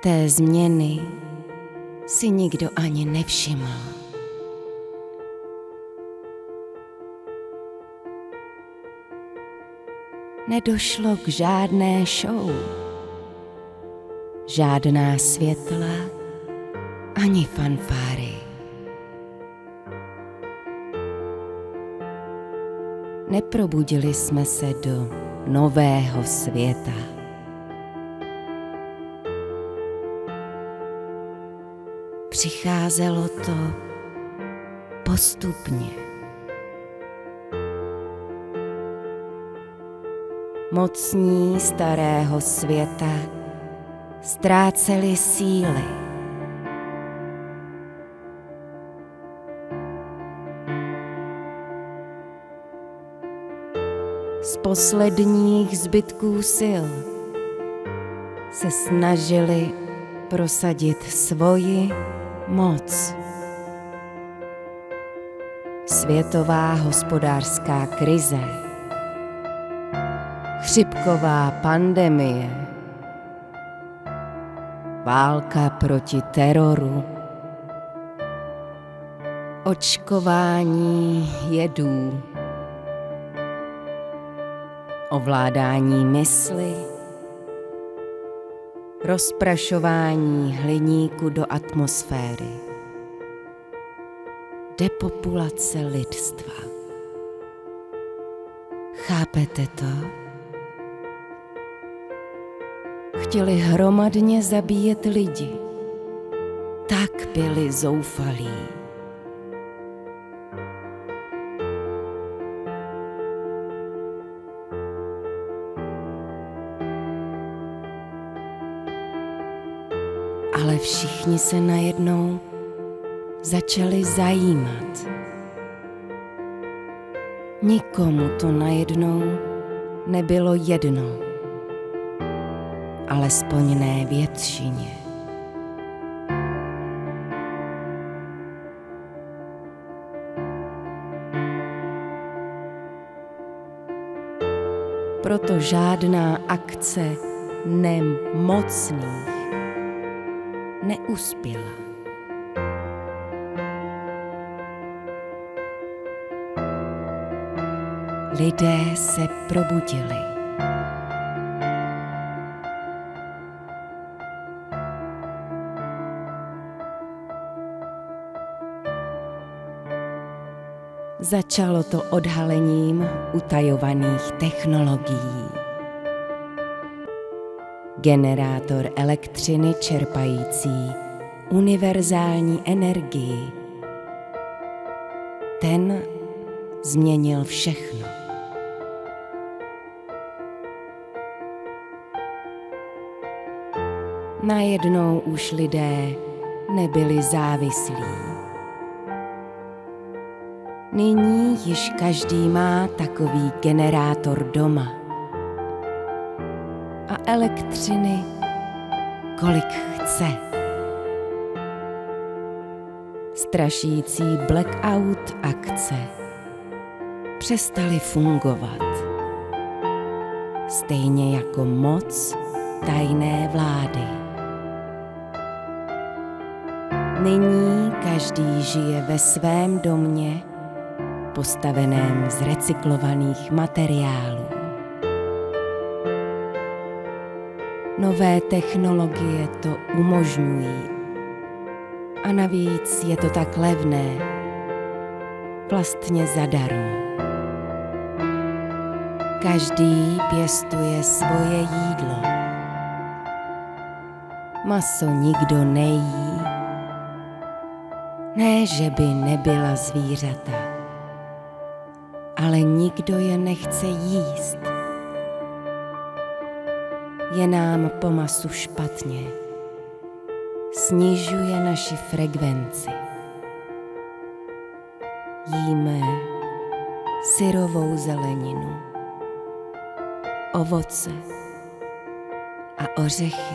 Té změny si nikdo ani nevšiml. Nedošlo k žádné show, žádná světla ani fanfáry. Neprobudili jsme se do nového světa. Přicházelo to postupně. Mocní starého světa ztráceli síly. Z posledních zbytků sil se snažili prosadit svoji moc. Světová hospodářská krize, chřipková pandemie, válka proti teroru, očkování jedů, ovládání mysli, rozprašování hliníku do atmosféry, depopulace lidstva. Chápete to? Chtěli hromadně zabíjet lidi. Tak byli zoufalí. Ale všichni se najednou začali zajímat. Nikomu to najednou nebylo jedno, alespoň ne většině. Proto žádná akce nemocných neuspěla. Lidé se probudili. Začalo to odhalením utajovaných technologií. Generátor elektřiny čerpající univerzální energii. Ten změnil všechno. Najednou už lidé nebyli závislí. Nyní již každý má takový generátor doma. A elektřiny, kolik chce. Strašící blackout akce přestaly fungovat. Stejně jako moc tajné vlády. Nyní každý žije ve svém domě, postaveném z recyklovaných materiálů. Nové technologie to umožňují. A navíc je to tak levné, vlastně zadarmo. Každý pěstuje svoje jídlo. Maso nikdo nejí. Ne, že by nebyla zvířata, ale nikdo je nechce jíst. Je nám po masu špatně. Snižuje naši frekvenci. Jíme syrovou zeleninu, ovoce a ořechy.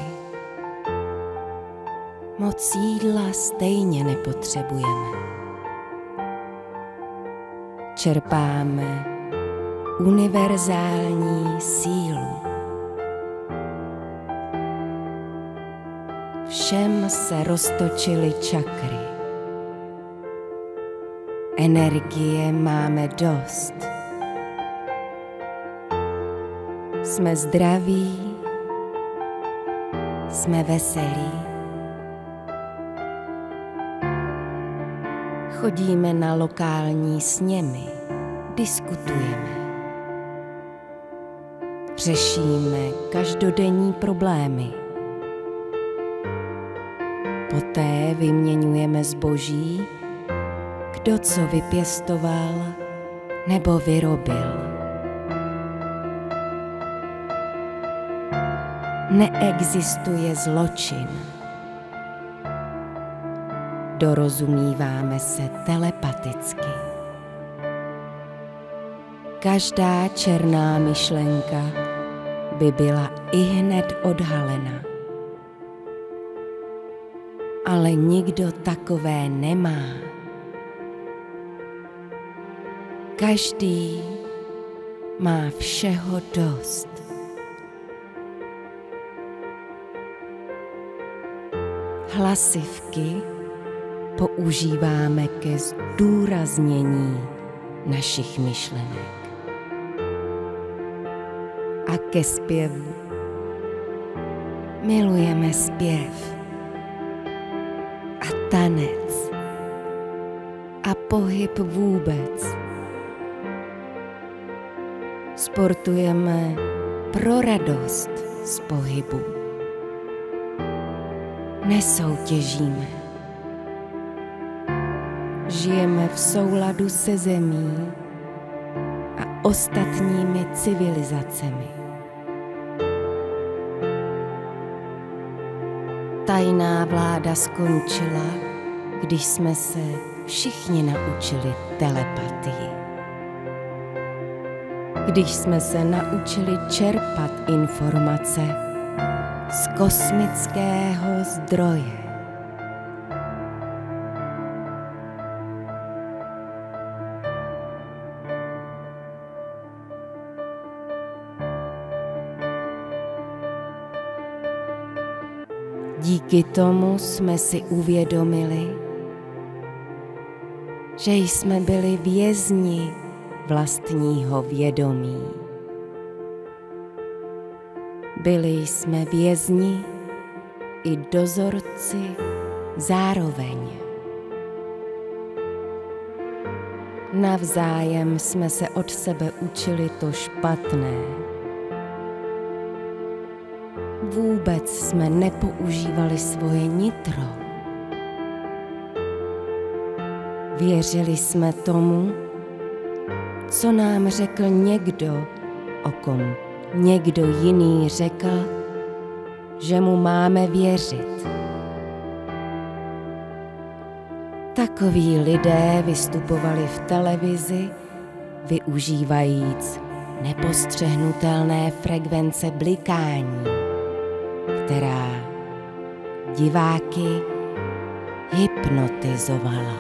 Moc jídla stejně nepotřebujeme. Čerpáme univerzální sílu. všem se roztočily čakry. Energie máme dost. Jsme zdraví, jsme veselí. Chodíme na lokální sněmy, diskutujeme. Řešíme každodenní problémy. Poté vyměňujeme zboží, kdo co vypěstoval nebo vyrobil. Neexistuje zločin. Dorozumíváme se telepaticky. Každá černá myšlenka by byla ihned odhalena. Ale nikdo takové nemá. Každý má všeho dost. Hlasivky používáme ke zdůraznění našich myšlenek a ke zpěvu. Milujeme zpěv a tanec a pohyb vůbec. Sportujeme pro radost z pohybu. Nesoutěžíme. Žijeme v souladu se zemí a ostatními civilizacemi. Tajná vláda skončila, když jsme se všichni naučili telepatii. Když jsme se naučili čerpat informace z kosmického zdroje. Díky tomu jsme si uvědomili, že jsme byli vězni vlastního vědomí. Byli jsme vězni i dozorci zároveň. Navzájem jsme se od sebe učili to špatné. Vůbec jsme nepoužívali svoje nitro. Věřili jsme tomu, co nám řekl někdo, o kom někdo jiný řekl, že mu máme věřit. Takoví lidé vystupovali v televizi, využívajíc nepostřehnutelné frekvence blikání, která diváky hypnotizovala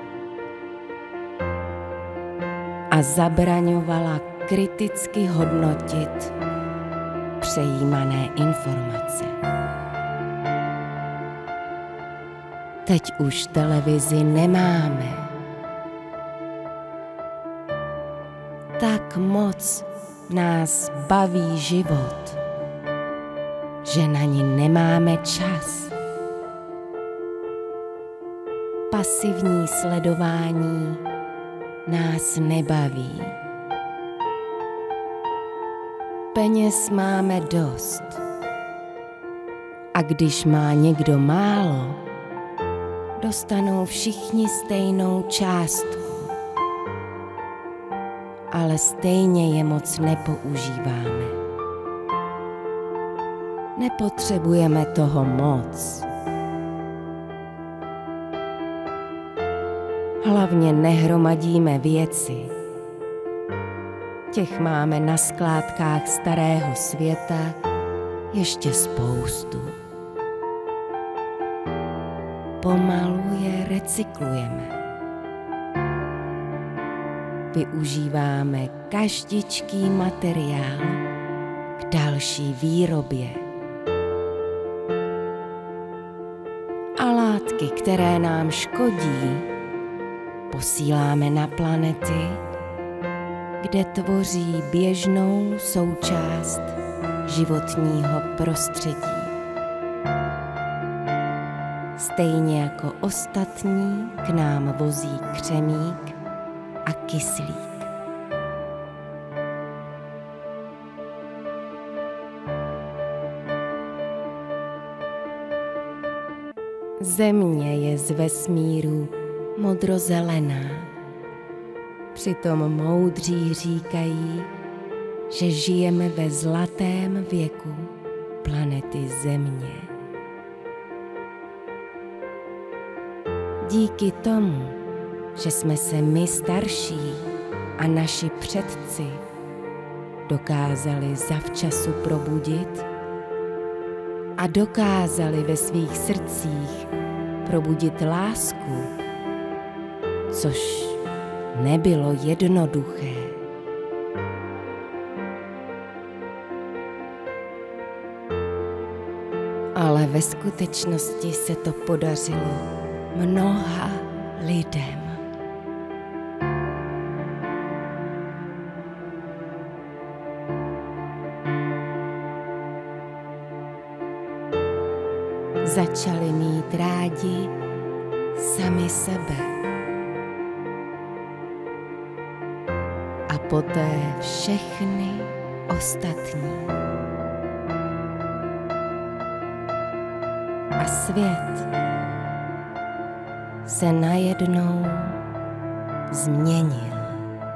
a zabraňovala kriticky hodnotit přejímané informace. Teď už televizi nemáme. Tak moc nás baví život, že na ní nemáme čas. Pasivní sledování nás nebaví. Peněz máme dost. A když má někdo málo, dostanou všichni stejnou částku. Ale stejně je moc nepoužíváme. Nepotřebujeme toho moc. Hlavně nehromadíme věci. Těch máme na skládkách starého světa ještě spoustu. Pomalu je recyklujeme. Využíváme každičký materiál k další výrobě. látky, které nám škodí, posíláme na planety, kde tvoří běžnou součást životního prostředí. Stejně jako ostatní k nám vozí křemík a kyslík. Země je z vesmíru modrozelená. Přitom moudří říkají, že žijeme ve zlatém věku planety Země. Díky tomu, že jsme se my starší a naši předci dokázali zavčasu probudit a dokázali ve svých srdcích probudit lásku, což nebylo jednoduché. Ale ve skutečnosti se to podařilo mnoha lidem. Začali mít rádi sami sebe. A poté všechny ostatní. A svět se najednou změnil.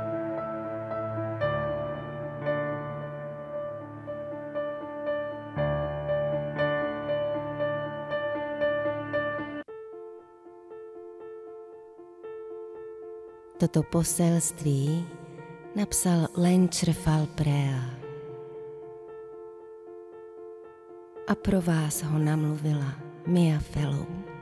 Toto poselství napsal Lenčrfal Prea a pro vás ho namluvila Mia Fellow.